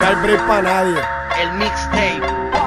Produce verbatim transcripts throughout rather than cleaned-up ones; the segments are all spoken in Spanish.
No hay break pa' nadie. El mixtape.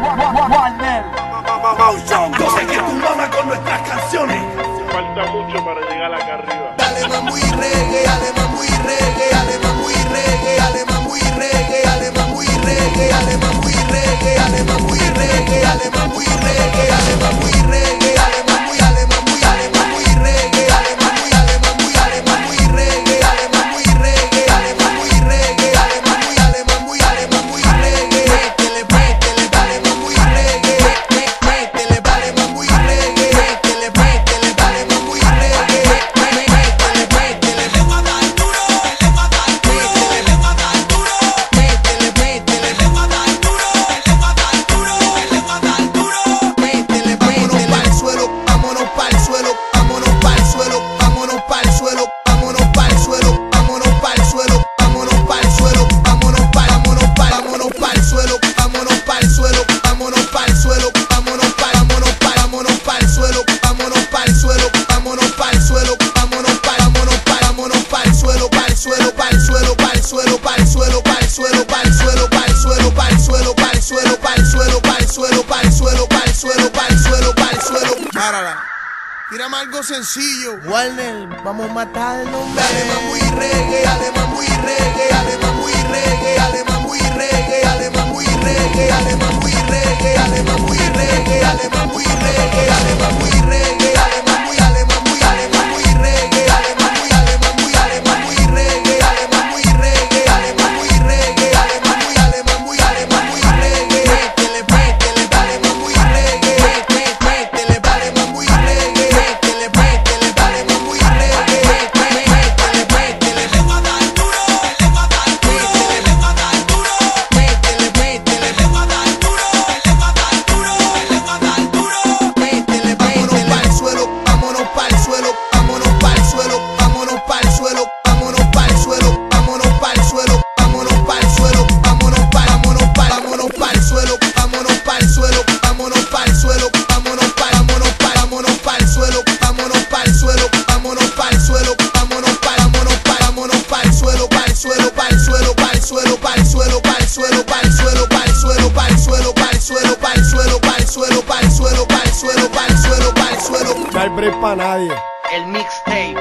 Yo sé que tu mamá con nuestras canciones. Falta mucho para llegar acá arriba. Alemán muy reggae, alemán muy reggae, alemán muy reggae, alemán muy reggae, alemán muy reggae, alemán muy reggae, alemán muy reggae, alemán muy reggae, alemán muy reggae, alemán muy alemán muy alemán muy reggae, alemán muy alemán muy alemán muy reggae, alemán muy reggae, alemán muy reggae, alemán muy alemán muy alemán muy reggae. Métele, métele, alemán muy reggae, métele, alemán muy reggae, métele, métele, alemán muy reggae, métele, métele, le va a dar duro, le va a dar duro, le va a dar duro, métele, métele, le va a dar duro, le va a dar duro, le va a dar duro, métele, vámonos pa'l suelo, vámonos pa'l suelo, vámonos pa'l suelo, vámonos pa'l suelo, vámonos pa'l suelo, vámonos pa'l suelo, vámonos pa'l suelo, vámonos pa'l, vámonos pa'l, vámonos pa'l suelo, vámonos pa'l suelo, vámonos pa'l suelo, vámonos pa'l, vámonos pa'l, vámonos pa'l suelo, vámonos pa'l suelo, vámonos pa'l suelo, vámonos pa'l, vámonos pa'l, vámonos pa'l suelo, pa'l suelo, pa'l suelo, pa'l suelo, pa'l suelo, pa'l suelo, pa'l suelo, pa'l suelo, pa'l suelo, pa'l suelo, pa'l suelo, pa'l suelo, pa'l suelo, pa'l suelo, pa'l suelo, pa'l suelo. Párala. Tírame algo sencillo. Warner, vamos a matarlo, Alemán muy reggae, alemán muy reggae, alemán muy reggae, alemán muy reggae, alemán muy reggae, alemán muy reggae, alemán muy reggae, alemán muy reggae, alemán muy reggae, alemán muy alemán muy alemán muy reggae, alemán muy alemán muy alemán muy reggae, alemán muy reggae, alemán muy reggae, alemán muy alemán muy alemán muy reggae. Métele, métele, alemán muy reggae, métele, alemán muy reggae, métele, métele, alemán muy reggae, métele, métele, le va a dar duro, le va a dar duro, le va a dar duro, métele, métele, le va a dar duro, le va a dar duro, le va a dar duro, métele, vámonos pa'l suelo, vámonos pa'l suelo, vámonos pa'l suelo, vámonos pa'l suelo, vámonos pa'l suelo, vámonos pa'l suelo, vámonos pa'l suelo, vámonos pa'l, vámonos pa'l, vámonos pa'l suelo, vámonos pa'l suelo, vámonos pa'l suelo, vámonos pa'l, vámonos pa'l, vámonos pa'l suelo, vámonos pa'l suelo, vámonos pa'l suelo, vámonos pa'l, vámonos pa'l, vámonos pa'l suelo, pa'l suelo, pa'l suelo, pa'l suelo, pa'l suelo, pa'l suelo, pa'l suelo, pa'l suelo, pa'l suelo, pa'l suelo, pa'l suelo, pa'l suelo, pa'l suelo, pa'l suelo, pa'l suelo, pa'l suelo. No hay break pa' nadie. El mixtape.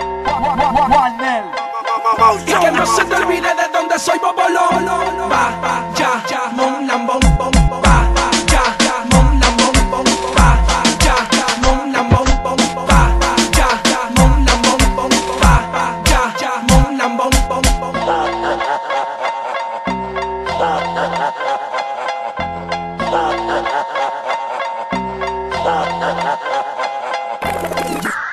Y que no se te olvide de dónde soy, Bobolón. Va, va, ya, ya, mon, lam, bom, bom. Va, va, ya, ya, mon, lam, bom, bom. Va, va, ya, ya, mon, lam, bom, bom. Va, va, ya, ya, mon, lam, bom, bom. Va, va, ya, ya, mon, lam, bom, bom.